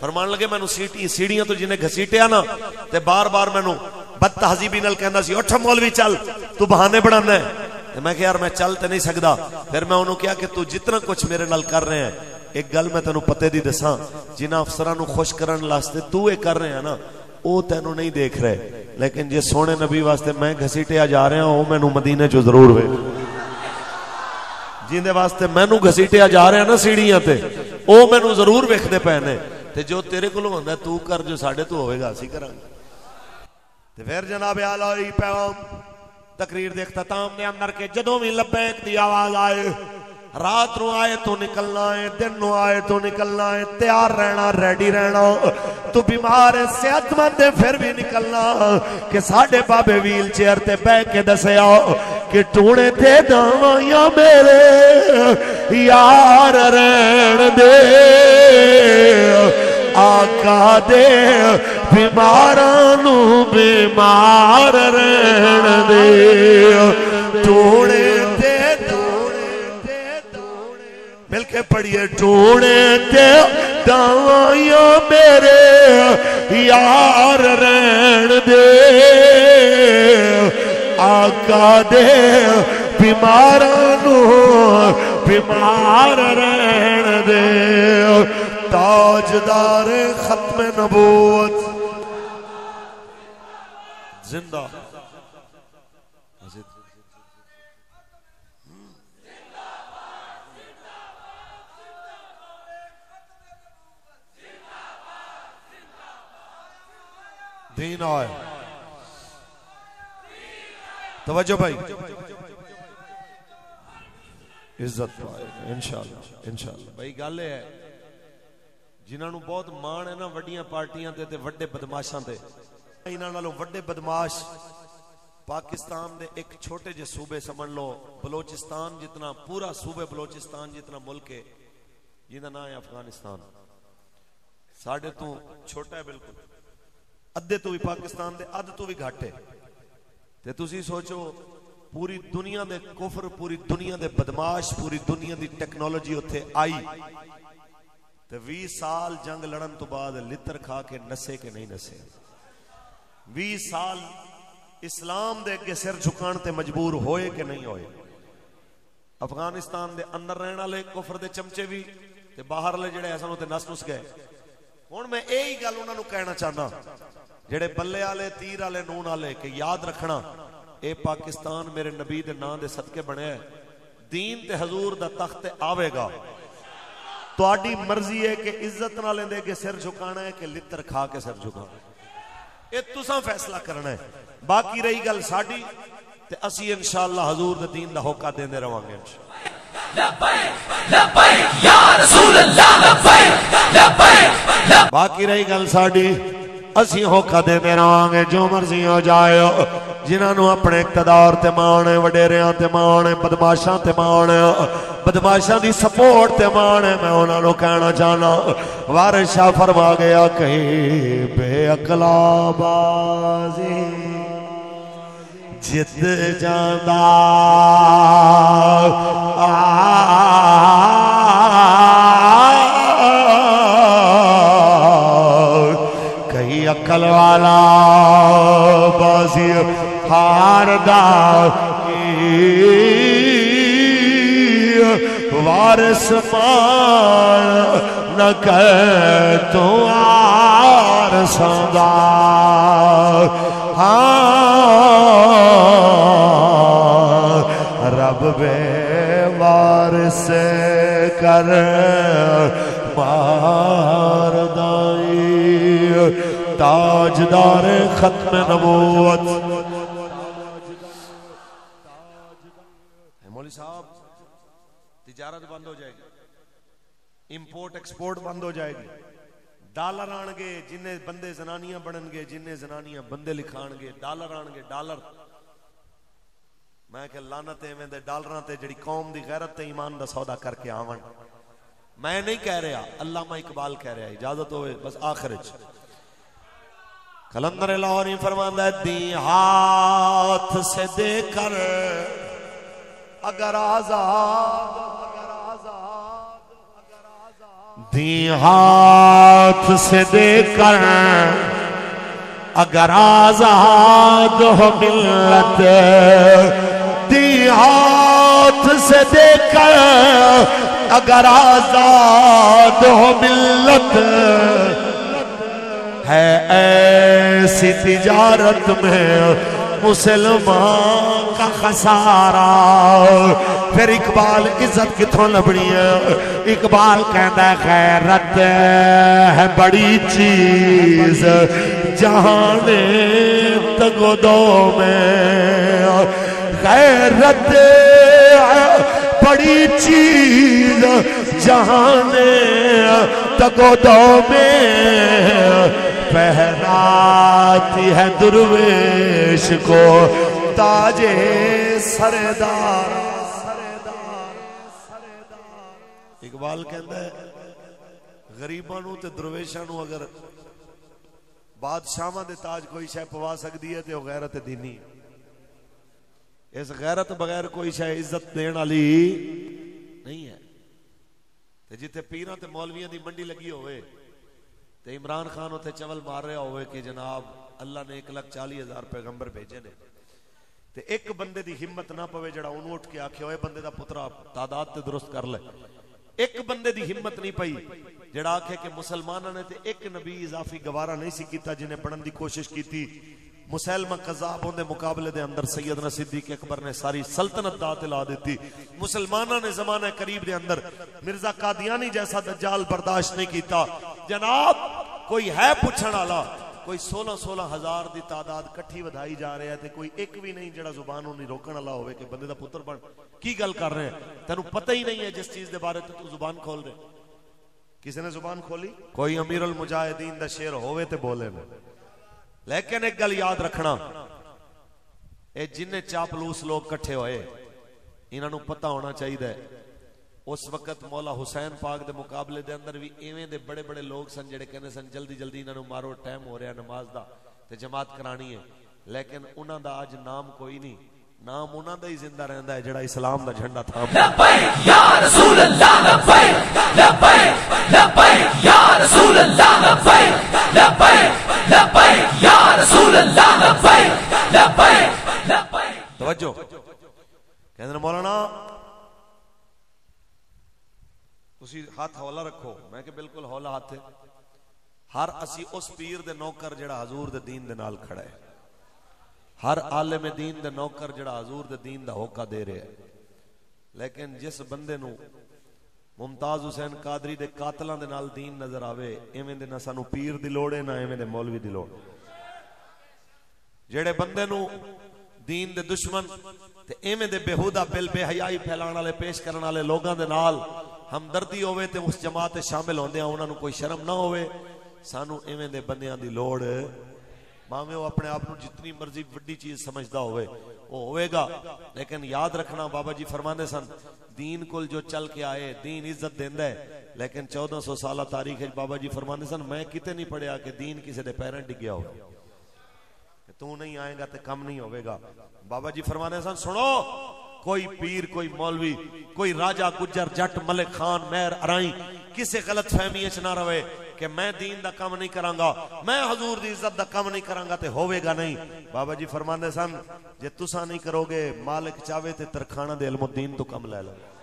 فرمان لگے مینوں سیڑھیاں تو جنہیں گھسیٹیا نا تے بار بار مینوں بد تہذیبی نال کہندا سی اٹھ مولوی چل تو بہانے بنانا ہے. میں کہ یار میں چل تے نہیں سکدا. پھر میں انہوں کہا کہ تو جتنا کچھ میرے نال کر رہے ہیں ایک گل میں تینوں پتے دی دساں جنہاں افسراں نو خوش کرن واسطے تو اے کر رہے ہیں نا او تینوں نہیں دیکھ رہے, لیکن جے سونے نبی واسطے میں گھسیٹیا جا رہا ہوں او مینوں مدینے چ ضرور ویکھ. جیندے واسطے مینوں گھسیٹیا جا رہا نا سیڑھیاں تے او مینوں ضرور ویکھدے پے نے. تے جو تیرے کولوں ہوندا تو کر, جو ساڈے تو ہوئے گا اسی کراں گے. تے پھر جناب اعلی پیغام تقریر دے اختتام دے اندر کے جدوں بھی لبیک دی آواز آئے, رات نو آئے تو نکلنا ہے, دن نو آئے تو نکلنا ہے, تیار رہنا, ریڈی رہنا. تو بیمار ہے صحت مند ہے پھر بھی نکلنا. کہ ساڈے بابے ویل چیئر تے بہ کے دسیا کہ ٹونے تے داواں میرے یار رہن دے, آقا دے بیماراں نو بیمار رہن دے. ٹونے تے مل کے پڑھیے ٹونے تے داواں میرے یار رہن دے, آقا دے بیماراں نو بیمار رہن دے. تاجدار ختم نبوت زندہ دین آئے. توجہ بھائی, عزت پائے انشاءاللہ انشاءاللہ. بھائی گل ہے جنہاں نو بہت مان ہے نا وڈیاں پارٹیاں تے وڈے بدماشاں تے, انہاں نالوں وڈے بدماش پاکستان دے ایک چھوٹے جے صوبے سمجھ لو بلوچستان جتنا, پورا صوبے بلوچستان جتنا ملک ہے جنہاں نام ہے افغانستان, ساڑھے تو چھوٹا ہے بالکل, ادھے تو بھی پاکستان دے ادھ تو بھی گھٹ ہے. تے تسی سوچو پوری دنیا دے کفر, پوری دنیا دے بدماش, پوری دنیا دی ٹیکنالوجی اتھے آئی تے 20 سال جنگ لڑن تو بعد لتر کھا کے نسے کے نہیں نسے. 20 سال اسلام دے کے سر جھکان تے مجبور ہوئے کہ نہیں ہوئے. افغانستان دے اندر رہن والے کفر دے چمچے بھی تے باہر لے جڑے ایسا تے نس نس گئے. ہن میں یہی گل انہاں نو کہنا چاہنا جڑے بلے والے تیر والے نون والے کہ یاد رکھنا اے پاکستان میرے نبی دے نام دے صدقے بنے ہے, دین تے حضور دا تخت آوے گا. تہاڈی مرضی ہے کہ عزت نال دے کے سر جھکانا ہے کہ لتر کھا کے سر جھکانا ہے, اے تساں فیصلہ کرنا ہے. باقی رہی گل ساڈی تے اسی انشاءاللہ حضور دے دین دا ہوکا دیندے رہواں گے انشاءاللہ. لبیک لبیک یا رسول اللہ لبیک لبیک. باقی رہی گل ساڈی اسی ہوکا دیندے رہواں گے جو مرضی ہو جائے. جنہاں نو اپنے اقتدار تے مان ہے, وڈیریاں تے مان ہے, بدماشاں تے مان ہے, بدماشاں دی سپورٹ تے مان ہے, میں انہاں نو کہنا چاہنا وارث شاہ فرما گیا کہیں بے عقلا بازی جت جاندا کہیں عقل والا بازی ہاردا وارث مان نہ کہ تو آرساں دا. رب بے وارث کر مار دائی تاجدار ختم نبوت. مولوی صاحب تجارت بند ہو جائے گی, امپورٹ ایکسپورٹ بند ہو جائے گی, ڈالر آن گے, جنہیں بندے زنانیاں بنن گے, جنہیں زنانیاں بندے لکھان گے, ڈالر آن گے, ڈالر. میں کہ لعنت ایویں دے ڈالراں تے جڑی قوم دی غیرت تے ایمان دا سودا کر کے آون. میں نہیں کہہ رہا, علامہ اقبال کہہ رہا ہے, اجازت ہوئے بس آخر وچ کلندر لاہوری فرماندا ہے دی ہاتھ سے دے کر اگر آزاد دی ہاتھ سے دے کر اگر آزاد ہو ملت، دی ہاتھ سے دے کر اگر آزاد ہو ملت، ہے ایسی تجارت میں مسلمان کا خسارہ۔ پھر اقبال عزت کتھوں لبنی ہے؟ اقبال کہتا ہے غیرت ہے بڑی چیز جہان تگدو میں، غیرت ہے بڑی چیز جہان تگدو میں، پہناتی ہے درویش کو تاج سردار۔ اقبال کہتا ہے غریبانوں تے درویشانوں اگر بادشاہاں دے تاج کوئی شے پوا سکتی ہے تے وہ غیرت دینی، اس غیرت بغیر کوئی شے عزت دین والی نہیں ہے۔ تے جتھے پیراں تے مولویاں دی منڈی لگی ہوئے تے عمران خان اتنے چول مار رہا ہوئے کہ جناب اللہ نے 1,40,000 پیغمبر بھیجے نے، تے ایک بندے دی ہمت نہ پوے جڑا انہوں اٹھ کے آکھے ہوئے بندے دا پترا تعداد تے درست کر لے، ایک بندے دی ہمت نہیں پئی جڑا آکھے کہ مسلمانہ نے تے ایک نبی اضافی گوارا نہیں سی کیتا جنہیں پڑھن دی کوشش کی تھی۔ مسلمہ قذاب ہوندے مقابلے دے اندر سیدنا صدیق اکبر نے ساری سلطنت دات لا دیتی۔ مسلمانہ نے زمانہ قریب دے اندر مرزا قادیانی جیسا دجال برداشت نہیں کیتا۔ جناب کوئی ہے پوچھن والا، کوئی 16 ہزار دی تعداد کٹھی ودھائی جا رہے ہیں تے کوئی ایک بھی نہیں جڑا زبانوں نہیں روکن والا ہوئے کہ بندے دا پتر بن کی گل کر رہے ہیں، تینوں پتہ ہی نہیں ہے جس چیز دے بارے تو زبان کھول رہے۔ کسی نے زبان کھولی؟ کوئی امیر المجاہدین دا شعر ہوئے تے بولے میں، لیکن ایک گل یاد رکھنا، اے جن چاپلوس لوگ کٹھے ہوئے انہاں نوں پتہ ہونا چاہیے اس وقت مولا حسین پاک دے مقابلے دے اندر بھی ایویں دے بڑے بڑے لوگ سن جڑے کہنے سن جلدی جلدی انہاں نوں مارو، ٹائم ہو رہا نماز دا تے جماعت کرانی ہے، لیکن انہاں دا اج نام کوئی نہیں، نام انہاں دا ہی زندہ رہندا ہے جڑا اسلام دا جھنڈا تھام۔ لبیک یا رسول اللہ، لبیک لبیک لبیک یا رسول اللہ، لبیک لبیک لبیک یا رسول اللہ، لبیک لبیک لبیک۔ توجہ کہندے مولانا تسی ہاتھ حوالہ رکھو، میں کہ بالکل حوالہ ہاتھ ہے، ہر اسی اس پیر دے نوکر جڑا حضور دے دین دے نال کھڑا ہے، ہر عالم دین دے نوکر جڑا حضور دے دین دا ہوکا دے رہے ہے، لیکن جس بندے نو ممتاز حسین قادری دے قاتلاں دے نال دین نظر آوے ایویں دے نہ سانو پیر دی لوڑ ہے نہ ایویں دے مولوی دی لوڑ، جڑے بندے نو دین دے دشمن تے ایویں دے بےہودہ بل بے حیائی پھیلان والے پیش کرن والے لوگاں دے نال ہمدردی ہوئے تے اس جماعت شامل ہوندے انہاں نو کوئی شرم نہ ہوئے، سانو ایویں دے بندیاں دی لوڑ ماویں وہ اپنے آپ نو جتنی مرضی بڑی چیز سمجھدا ہوئے وہ ہوئے گا، لیکن یاد رکھنا بابا جی فرماندے سن دین کل جو چل کے آئے دین عزت دیندا ہے، لیکن 1400 سالہ تاریخ بابا جی فرماندے سن میں کتے نہیں پڑھیا کہ دین کسی دے پیریں ڈگیا ہو کہ تو نہیں آئے گا تے کم نہیں ہوئے گا۔ بابا جی فرماندے سن سنو کوئی پیر کوئی مولوی کوئی راجہ گجر جٹ ملک خان مہر ارائیں کسی غلط فہمی اچ نہ روے کہ میں دین دا کم نہیں کروں گا، میں حضور دی عزت دا کم نہیں کروں گا تے ہوئے گا نہیں۔ بابا جی فرماندے سن جے تساں نہیں کرو گے مالک چاہے تے ترکھانہ دے علم الدین تو کم لے لو۔